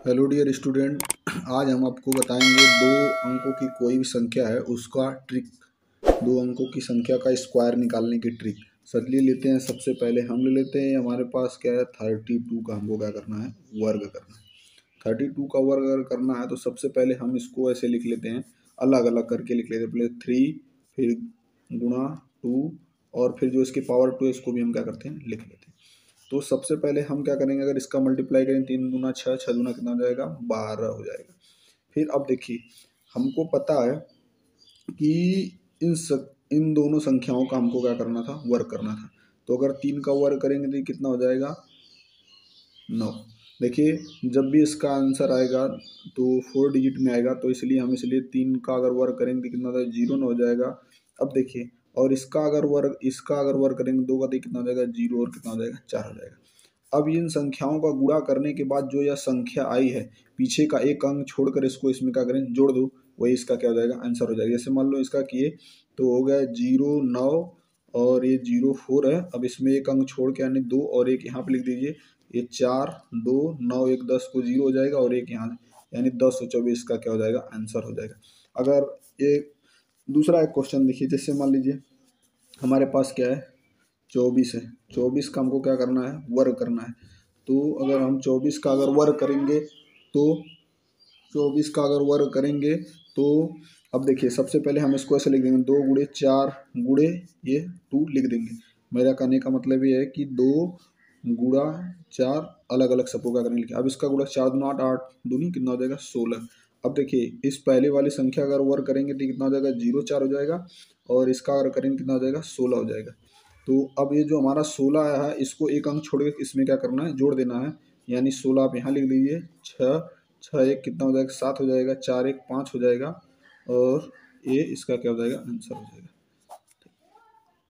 Hello dear student, आज हम आपको बताएंगे दो अंकों की कोई भी संख्या है उसका ट्रिक। दो अंकों की संख्या का स्क्वायर निकालने की ट्रिक। चलिए लेते हैं। सबसे पहले हम ले लेते हैं, हमारे पास क्या है 32 का हमको क्या करना है, वर्ग करना है। 32 का वर्ग अगर करना है तो सबसे पहले हम इसको ऐसे लिख लेते हैं, अलग अलग करके लिख लेते हैं। पहले 3, फिर गुणा 2, और फिर जो इसकी पावर 2 है इसको भी हम क्या करते हैं, लिख लेते हैं। तो सबसे पहले हम क्या करेंगे, अगर इसका मल्टीप्लाई करें 3 दूना 6, 6 दूना कितना हो जाएगा, 12 हो जाएगा। फिर अब देखिए, हमको पता है कि इन दोनों संख्याओं का हमको क्या करना था, वर्ग करना था। तो अगर 3 का वर्ग करेंगे तो कितना हो जाएगा, 9। देखिए, जब भी इसका आंसर आएगा तो 4 डिजिट में आएगा, तो इसलिए 3 का अगर वर्ग करेंगे तो कितना हो जाएगा, 0 हो जाएगा। अब देखिए, और इसका अगर वर्ग करेंगे 2 का तो कितना हो जाएगा, 0, और कितना हो जाएगा, 4 हो जाएगा। अब इन संख्याओं का गुणा करने के बाद जो यह संख्या आई है, पीछे का एक अंक छोड़कर इसको इसमें क्या करें, जोड़ दो, वही इसका क्या हो जाएगा, आंसर हो जाएगा। जैसे मान लो इसका किए तो हो गया 0, 9, और ये 0, 4 है। अब इसमें एक अंक छोड़ के यानी 2, और एक यहाँ पे लिख दीजिए, ये 4, 2, 9, 1, 10 को 0 हो जाएगा, और एक यहाँ यानी 10 और 24 का क्या हो जाएगा, आंसर हो जाएगा। अगर ये दूसरा एक क्वेश्चन देखिए, जैसे मान लीजिए हमारे पास क्या है, 24 है। 24 का हमको क्या करना है, वर्ग करना है। तो अगर हम 24 का अगर वर्ग करेंगे तो 24 का अगर वर्ग करेंगे तो अब देखिए, सबसे पहले हम इसको ऐसे लिख देंगे, 2 गुणे 4 गुणे ये 2 लिख देंगे। मेरा कहने का मतलब ये है कि 2 गुणा 4 अलग अलग सबको क्या करेंगे, लिखे। अब इसका गुणा 4 दूना 8, 8 दूनी कितना हो जाएगा, 16। अब देखिए, इस पहले वाली संख्या अगर वर्ग करेंगे तो कितना हो जाएगा, 0, 4 हो जाएगा, और इसका अगर करेंगे कितना हो जाएगा, 16 हो जाएगा। तो अब ये जो हमारा 16 आया है, इसको एक अंक छोड़ के इसमें क्या करना है, जोड़ देना है। यानी 16 आप यहाँ लिख लीजिए, 6, 6 1 कितना हो जाएगा, 7 हो जाएगा, 4 1 5 हो जाएगा, और ये इसका क्या हो जाएगा, आंसर हो जाएगा।